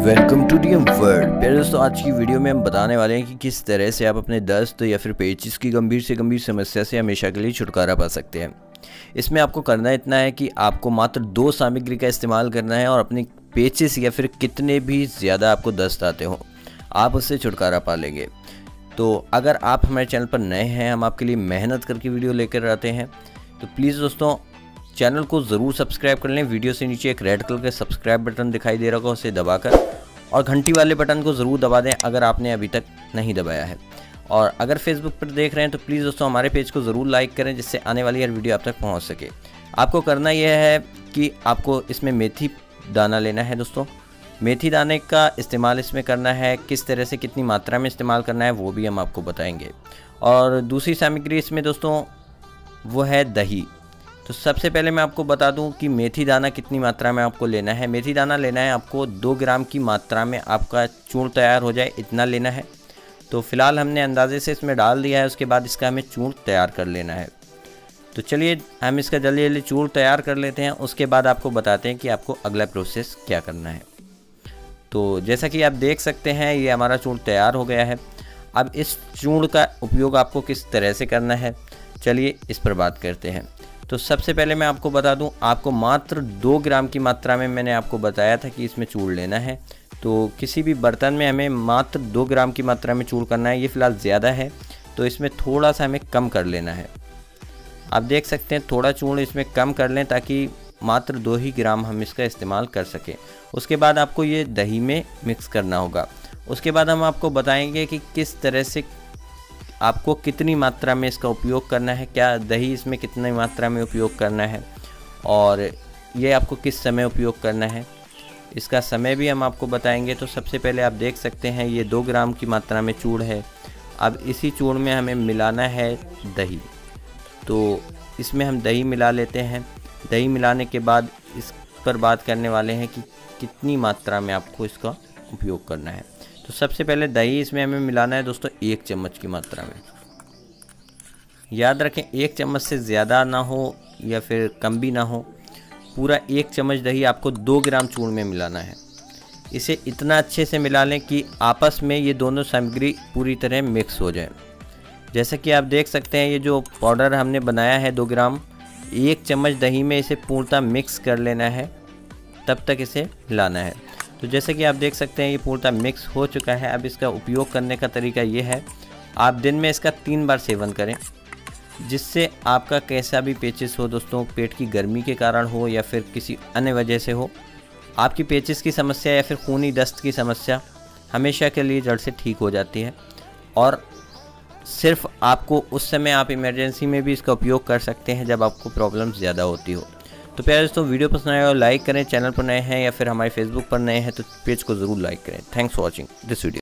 Welcome to DM world. प्यारे दोस्तों, आज की वीडियो में हम बताने वाले हैं कि किस तरह से आप अपने दस्त या फिर पेचिस की गंभीर से गंभीर समस्या से हमेशा के लिए छुटकारा पा सकते हैं। इसमें आपको करना इतना है कि आपको मात्र 2 सामग्री का इस्तेमाल करना है और अपनी पेचिस या फिर कितने भी ज़्यादा आपको दस्त आते हो आप उससे छुटकारा पा लेंगे। तो अगर आप हमारे चैनल पर नए हैं, हम आपके लिए मेहनत करके वीडियो लेकर आते हैं, तो प्लीज़ दोस्तों चैनल को ज़रूर सब्सक्राइब कर लें। वीडियो से नीचे एक रेड कलर का सब्सक्राइब बटन दिखाई दे रहा होगा, उसे दबाकर, और घंटी वाले बटन को ज़रूर दबा दें अगर आपने अभी तक नहीं दबाया है। और अगर फेसबुक पर देख रहे हैं तो प्लीज़ दोस्तों हमारे पेज को ज़रूर लाइक करें, जिससे आने वाली हर वीडियो आप तक पहुँच सके। आपको करना यह है कि आपको इसमें मेथी दाना लेना है। दोस्तों मेथी दाने का इस्तेमाल इसमें करना है, किस तरह से कितनी मात्रा में इस्तेमाल करना है वो भी हम आपको बताएंगे। और दूसरी सामग्री इसमें दोस्तों वो है दही। तो सबसे पहले मैं आपको बता दूं कि मेथी दाना कितनी मात्रा में आपको लेना है। मेथी दाना लेना है आपको 2 ग्राम की मात्रा में, आपका चूर्ण तैयार हो जाए इतना लेना है। तो फिलहाल हमने अंदाजे से इसमें डाल दिया है, उसके बाद इसका हमें चूर्ण तैयार कर लेना है। तो चलिए हम इसका जल्दी जल्दी चूर्ण तैयार कर लेते हैं, उसके बाद आपको बताते हैं कि आपको अगला प्रोसेस क्या करना है। तो जैसा कि आप देख सकते हैं ये हमारा चूर्ण तैयार हो गया है। अब इस चूर्ण का उपयोग आपको किस तरह से करना है, चलिए इस पर बात करते हैं। तो सबसे पहले मैं आपको बता दूं, आपको मात्र 2 ग्राम की मात्रा में मैंने आपको बताया था कि इसमें चूर्ण लेना है। तो किसी भी बर्तन में हमें मात्र 2 ग्राम की मात्रा में चूर्ण करना है। ये फ़िलहाल ज़्यादा है तो इसमें थोड़ा सा हमें कम कर लेना है। आप देख सकते हैं थोड़ा चूर्ण इसमें कम कर लें ताकि मात्र 2 ही ग्राम हम इसका इस्तेमाल कर सकें। उसके बाद आपको ये दही में मिक्स करना होगा। उसके बाद हम आपको बताएंगे कि किस तरह से आपको कितनी मात्रा में इसका उपयोग करना है, क्या दही इसमें कितनी मात्रा में उपयोग करना है और ये आपको किस समय उपयोग करना है, इसका समय भी हम आपको बताएंगे। तो सबसे पहले आप देख सकते हैं ये 2 ग्राम की मात्रा में चूर्ण है। अब इसी चूर्ण में हमें मिलाना है दही। तो इसमें हम दही मिला लेते हैं। दही मिलाने के बाद इस पर बात करने वाले हैं कि कितनी मात्रा में आपको इसका उपयोग करना है। तो सबसे पहले दही इसमें हमें मिलाना है दोस्तों 1 चम्मच की मात्रा में। याद रखें 1 चम्मच से ज़्यादा ना हो या फिर कम भी ना हो, पूरा 1 चम्मच दही आपको 2 ग्राम चूर्ण में मिलाना है। इसे इतना अच्छे से मिला लें कि आपस में ये दोनों सामग्री पूरी तरह मिक्स हो जाए। जैसा कि आप देख सकते हैं ये जो पाउडर हमने बनाया है 2 ग्राम, 1 चम्मच दही में इसे पूर्णतः मिक्स कर लेना है, तब तक इसे हिलाना है। तो जैसे कि आप देख सकते हैं ये पूर्णतः मिक्स हो चुका है। अब इसका उपयोग करने का तरीका ये है, आप दिन में इसका 3 बार सेवन करें, जिससे आपका कैसा भी पेचिस हो दोस्तों, पेट की गर्मी के कारण हो या फिर किसी अन्य वजह से हो, आपकी पेचिस की समस्या या फिर खूनी दस्त की समस्या हमेशा के लिए जड़ से ठीक हो जाती है। और सिर्फ आपको उस समय आप इमरजेंसी में भी इसका उपयोग कर सकते हैं जब आपको प्रॉब्लम ज़्यादा होती हो। तो प्यारे दोस्तों वीडियो पसंद आया हो लाइक करें, चैनल पर नए हैं या फिर हमारे फेसबुक पर नए हैं तो पेज को ज़रूर लाइक करें। Thanks for watching this video.